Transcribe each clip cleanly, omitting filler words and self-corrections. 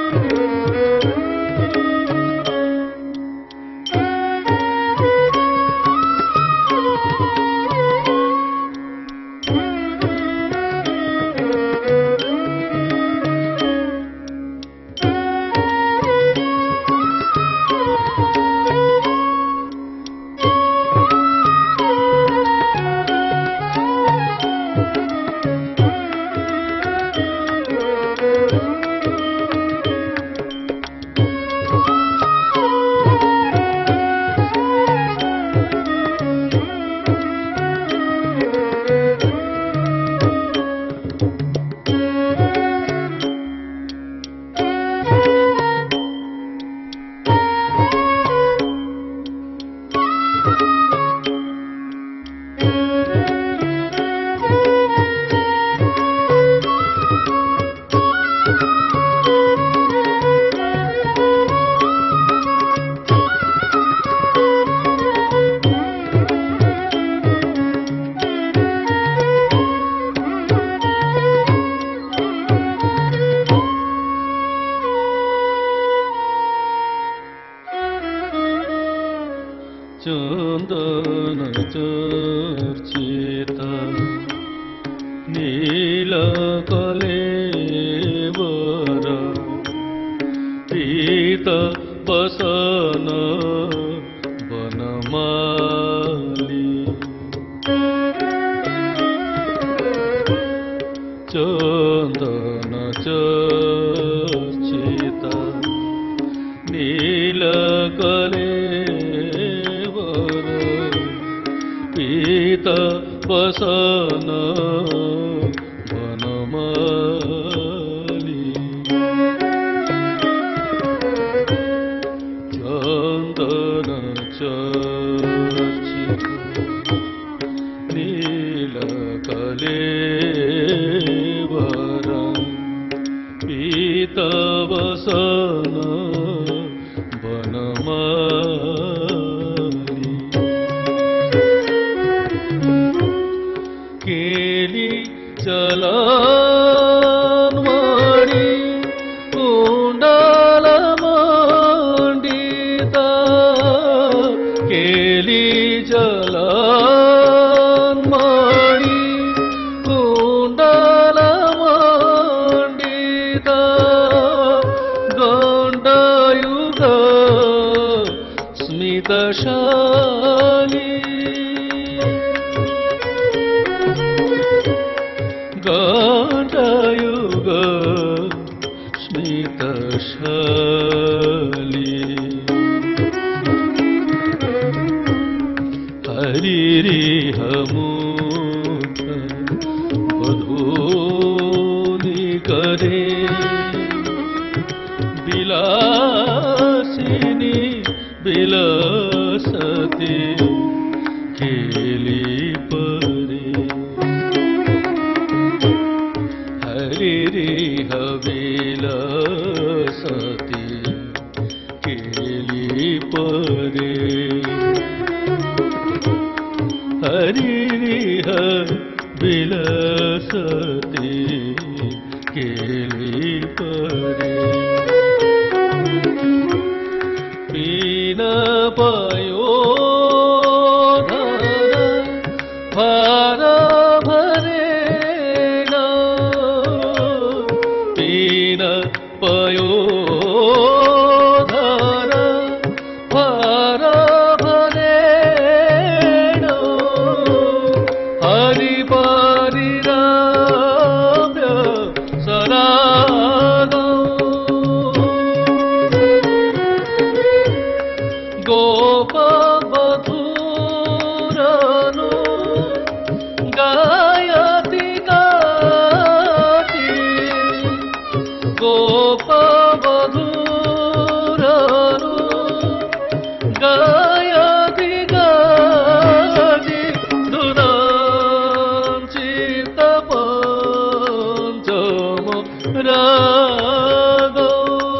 चंदन चर्चित नील कलेवर पीत बसन बनमाली चंदन चर्चित नील कलेवर पीत बसन बनमाली चंदन चर्चित नील कलेवर पीत बसन बनमाली केली चलनमणि कुंडल मंडिता केली चलनमणि कुंडल मंडिता गंडयुग स्मितशाली गंडयुग स्मितशाली हरिरिहमुख वधूनि करे विलासिनी विलसति केली परे हरिरिह विलसति केली परे हरिरिह विलसति केली परे पीन पयोधर भार भरेण पीन पयोधर भार भरेण हरिपरिरम्य सरागम् गोपवधूरनु गायति गाति गोपवधूरनु गायति गाति दुरांचित पंचम रागो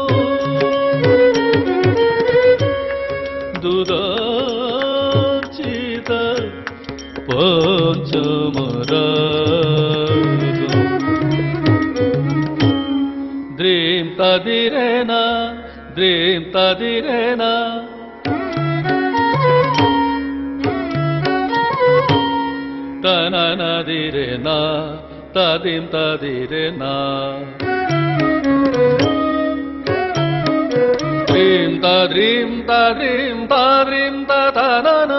दुरांचित पंचम रागो द्रीम ತದಿರೇನ ದ್ರೀಂ ತದಿರೇನ ತನನದಿರೇನ ತದಿಂ ತದಿರೇನ ದ್ರೀಂ ತದ್ರೀಂ ತದ್ರೀಂ ತದ್ರೀಂ ತನನ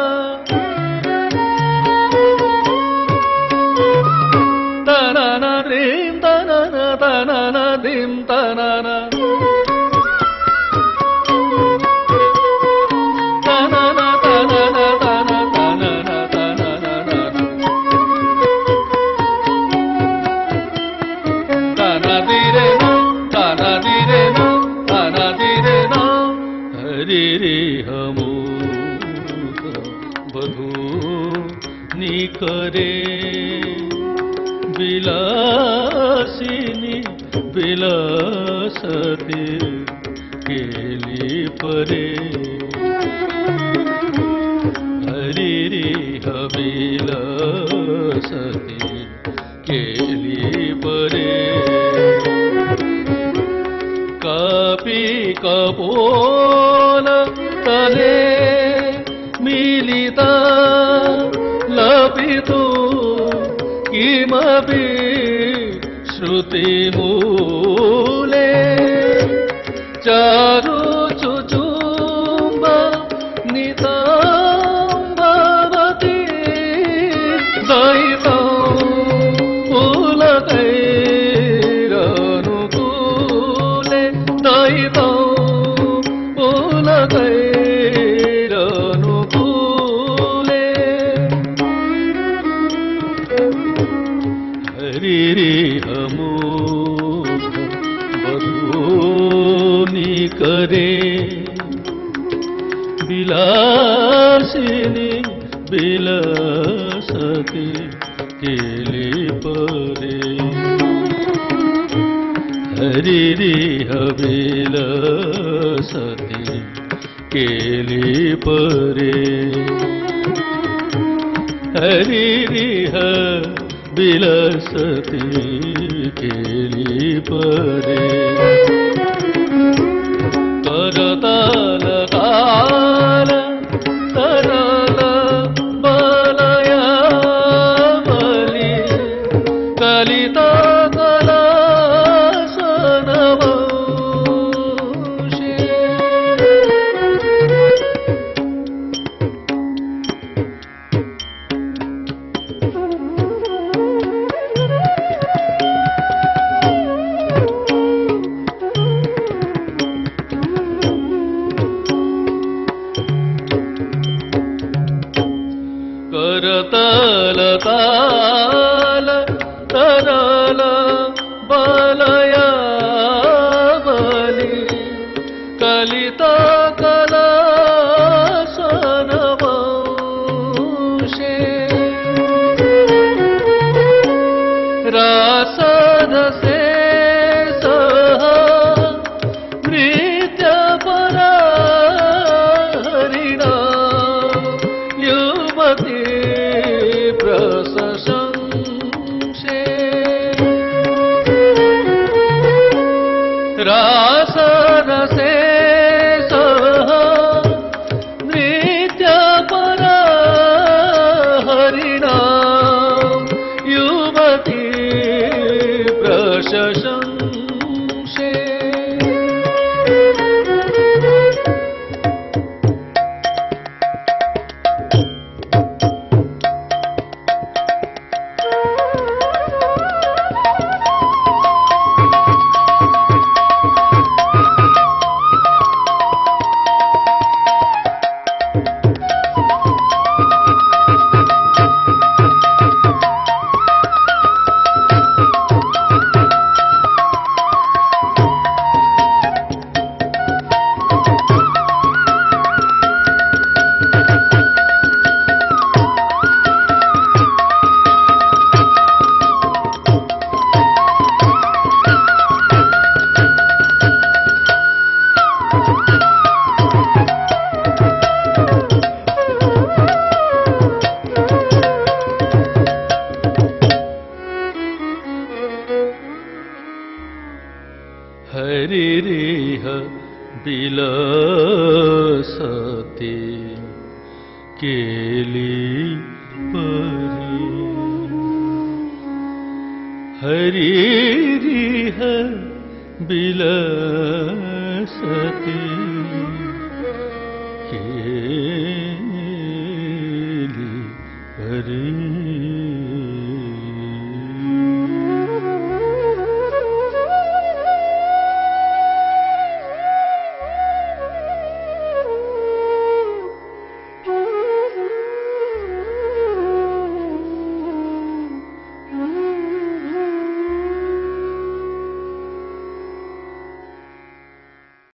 ತನನ ದ್ರೀಂ ತನನ ತನನ ಧಿಂ ತನನ ತನನ ತನನ ತನ ತನನ ತನನ ತನದಿರೇನ ತನದಿರೇನ ತನದಿರೇನ ಹರಿರಿಹಮೂ ಬಧೂ ನೀ ಕರೆ विलासिनी विलासते केली परे हरिरिह विलासते केली परे कापी कपोल तले मिलिता लपितो किमपि श्रुतिमूले चारु चुचुम्ब निताम्बवती दयितं पुलकैरनुकूले दयितं पुलकैरनुकूले हरिरिहमू बधूनी करे विलासिनी विलासते केली परे हरिरिह विलासते केली परे हरिरिह विलसती केली परे करताल ताल तरल बलया बली कलिता कला सनवंशे करतल ताल तरल बलया बली कलिता कला सनवंशे रासरसे सह नृत्यपरा हरिणा युवती प्रशंसे रासरसे सह नृत्यपरा हरिणा युवती प्रशंसे हरिरिह बिलसते केली परी हरिरिह बिलसते केली